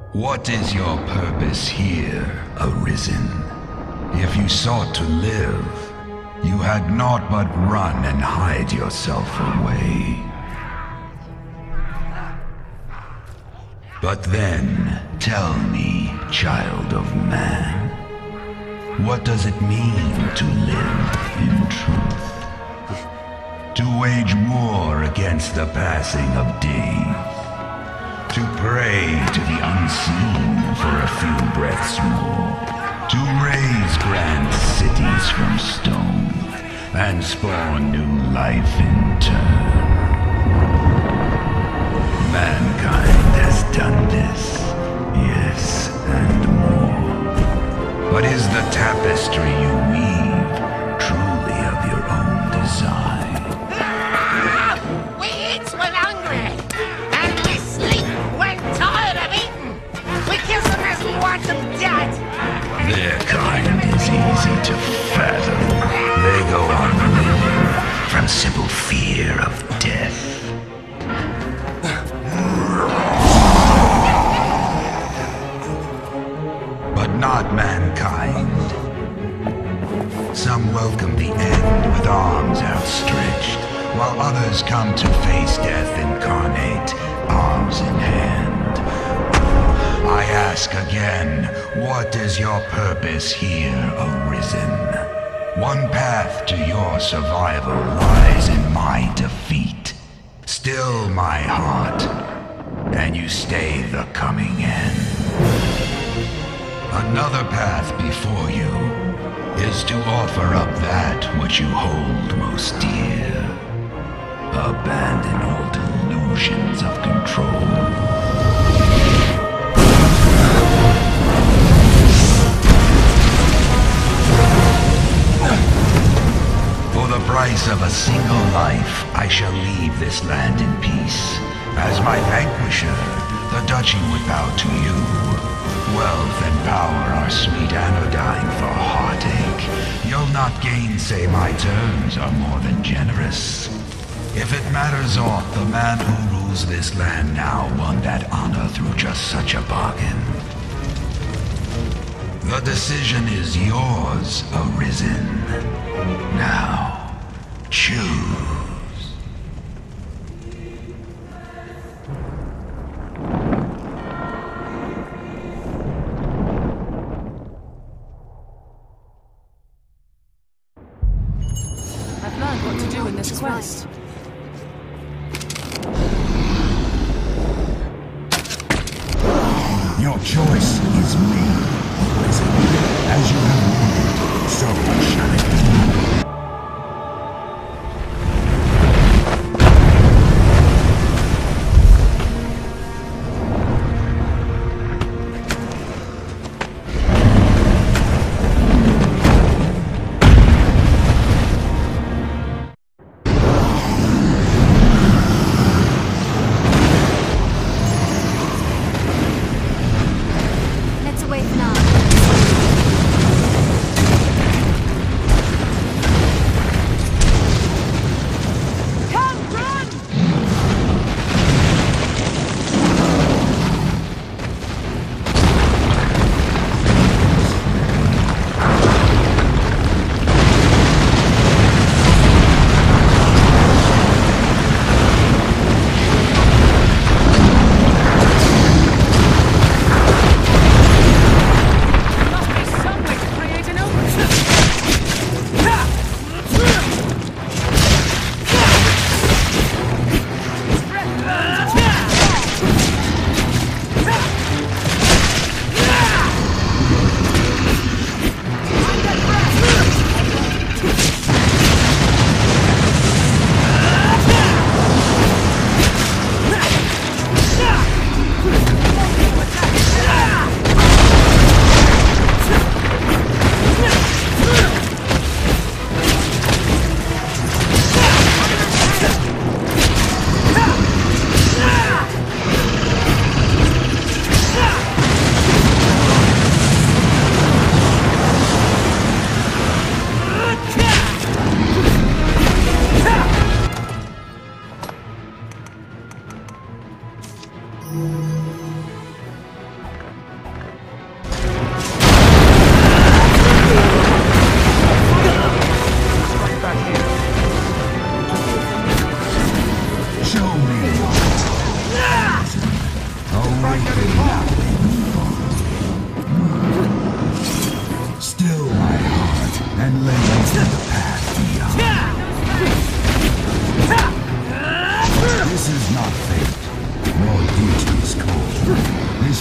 What is your purpose here, Arisen? If you sought to live, you had naught but run and hide yourself away. But then, tell me, child of man, what does it mean to live in truth? To wage war against the passing of days. To pray to the unseen for a few breaths more. To raise grand cities from stone and spawn new life in turn. Mankind has done this, yes, and more. But is the tapestry you weave truly of your own design? We eat when hungry, and we sleep when tired of eating. We kiss them as we want them dead. Their kind is easy to fathom. They go on living from simple fear of death. But not mankind. Some welcome the end with arms outstretched, while others come to face death incarnate, arms in hand. I ask again, what is your purpose here, Arisen? One path to your survival lies in my defeat. Still my heart, and you stay the coming end. Another path before you is to offer up that which you hold most dear. Abandon all delusions of control. For the price of a single life, I shall leave this land in peace. As my vanquisher, the duchy would bow to you. Wealth and power are sweet anodyne for heartache. You'll not gainsay my terms are more than generous. If it matters aught, the man who rules this land now won that honor through just such a bargain. The decision is yours, Arisen. Now, choose. I've learned what to do in this quest. Your choice is made, Arisen. As you have willed, so shall it be. Let's away for now.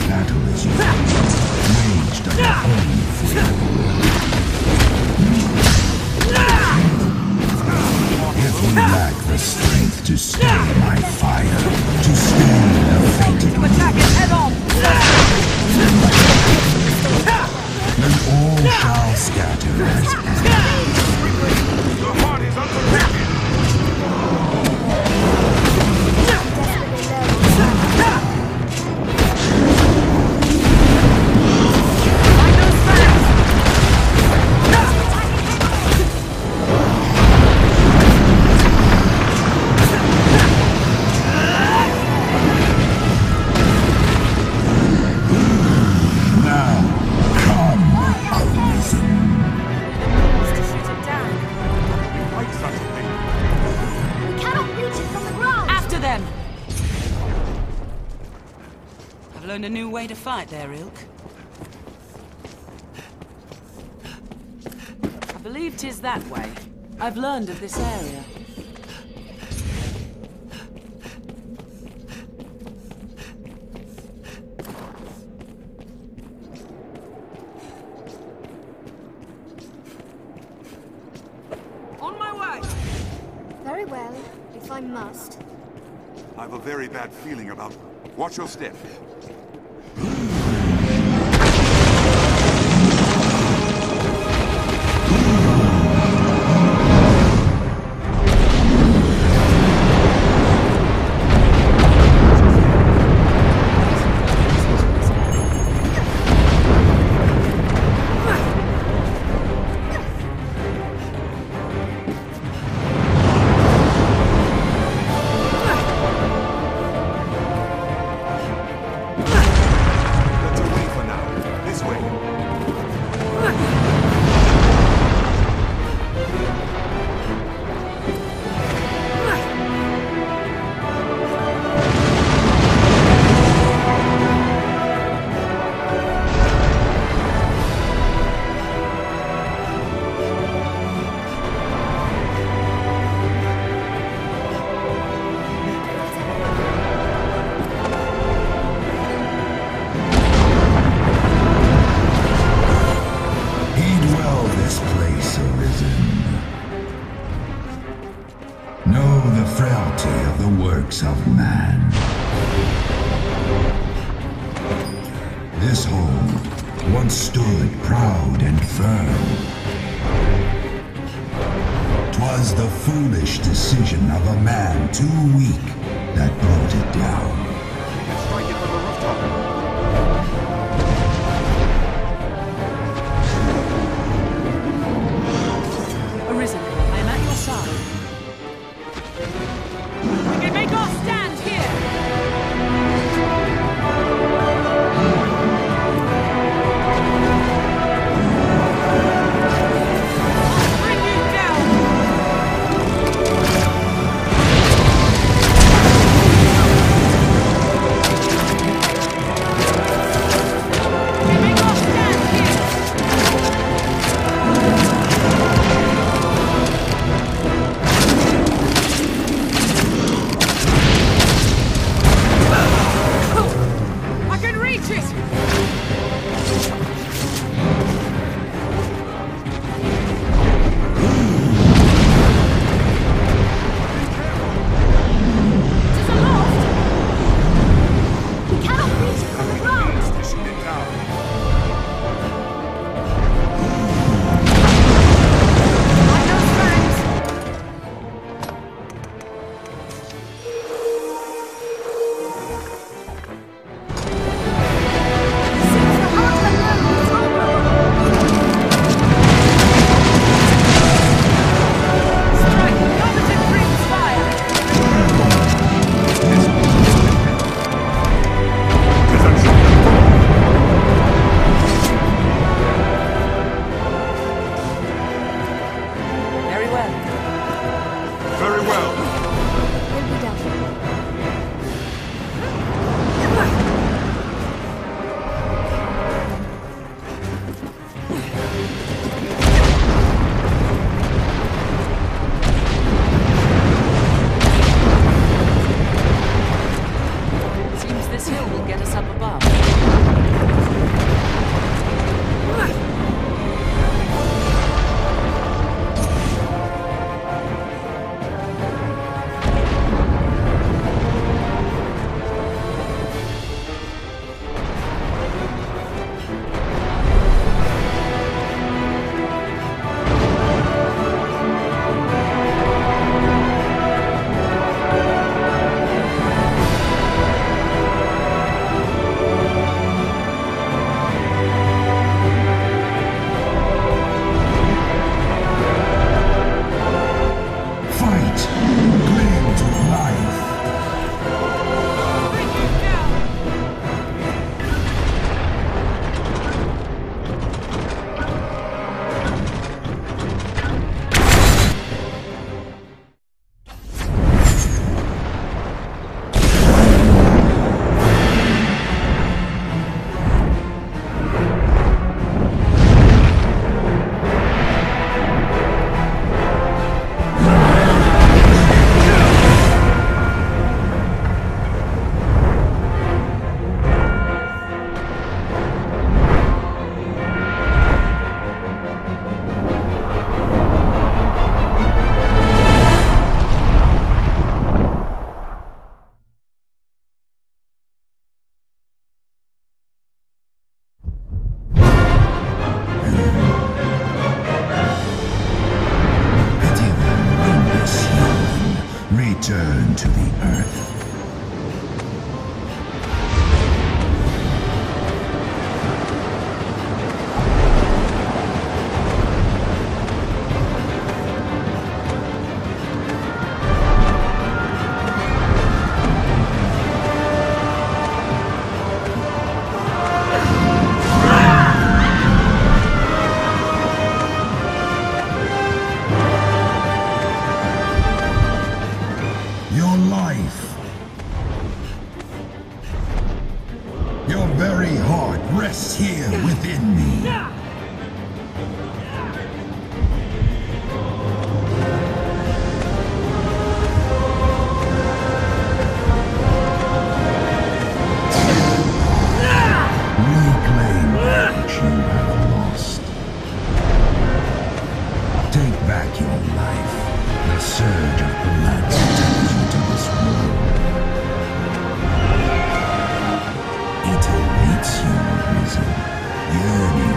battle as you waged on your own free will. If we lack the strength to stay my fire, to stay the fated To attack it head on! then all shall scatter as Your heart is unprotected. Learned a new way to fight there, Ilk. I believe 'tis that way. I've learned of this area. On my way! Very well, if I must. I have a very bad feeling about... Watch your step. Of man. This home once stood proud and firm. 'Twas the foolish decision of a man too weak that brought it down. Strike it from the rooftop. Arisen, I am at your side. We can make our stand here! I'll bring you down! We can make our stand here! I can reach it! It's aloft! We cannot reach it from the ground! Shoot it down. Like those fangs! Seems the heart of the noble is Strike! Competent brings fire! Very well. Very well. will be done. Seems this hill will get us up above. very heart rests here within me. Reclaim that which you have lost. Take back your life. The surge of blood returns you to this world. It awaits you, risen, yearning